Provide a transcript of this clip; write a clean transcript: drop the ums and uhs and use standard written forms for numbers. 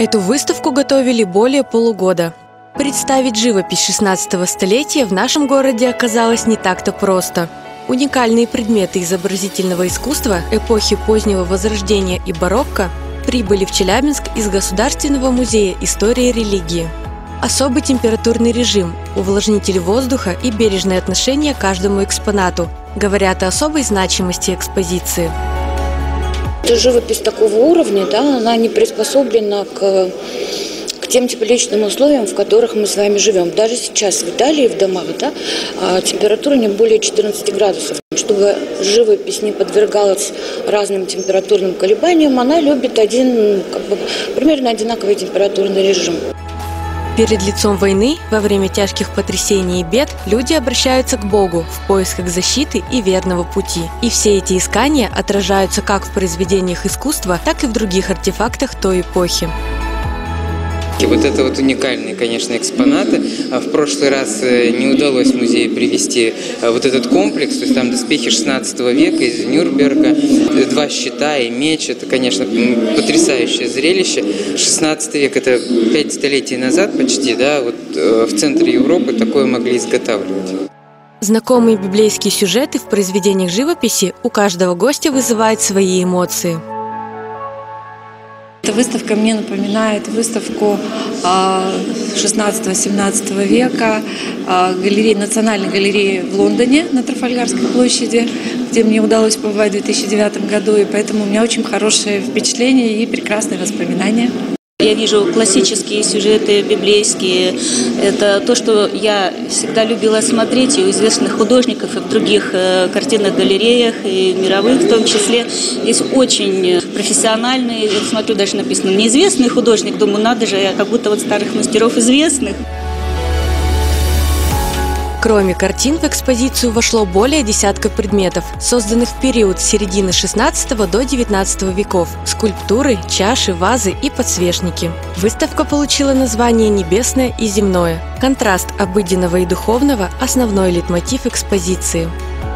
Эту выставку готовили более полугода. Представить живопись 16 столетия в нашем городе оказалось не так-то просто. Уникальные предметы изобразительного искусства эпохи позднего Возрождения и барокко прибыли в Челябинск из Государственного музея истории и религии. Особый температурный режим, увлажнитель воздуха и бережное отношение к каждому экспонату говорят о особой значимости экспозиции. Это живопись такого уровня, да, она не приспособлена к тем тепличным условиям, в которых мы с вами живем. Даже сейчас в Италии, в домах, да, температура не более 14 градусов. Чтобы живопись не подвергалась разным температурным колебаниям, она любит примерно одинаковый температурный режим. Перед лицом войны, во время тяжких потрясений и бед, люди обращаются к Богу в поисках защиты и верного пути. И все эти искания отражаются как в произведениях искусства, так и в других артефактах той эпохи. Вот это вот уникальные, конечно, экспонаты. В прошлый раз не удалось музею привезти вот этот комплекс, то есть там доспехи 16 века из Нюрнберга, 2 щита и меч. Это, конечно, потрясающее зрелище. 16 век, это 5 столетий назад почти, да, вот в центре Европы такое могли изготавливать. Знакомые библейские сюжеты в произведениях живописи у каждого гостя вызывают свои эмоции. Эта выставка мне напоминает выставку 16-17 века Национальной галереи в Лондоне на Трафальгарской площади, где мне удалось побывать в 2009 году, и поэтому у меня очень хорошее впечатление и прекрасные воспоминания. Я вижу классические сюжеты, библейские. Это то, что я всегда любила смотреть и у известных художников, и в других картинных галереях, и мировых в том числе. Здесь очень профессиональный, я смотрю, даже написано «неизвестный художник». Думаю, надо же, как будто вот старых мастеров известных. Кроме картин, в экспозицию вошло более десятка предметов, созданных в период с середины 16 до 19 веков – скульптуры, чаши, вазы и подсвечники. Выставка получила название «Небесное и земное». Контраст обыденного и духовного – основной лейтмотив экспозиции.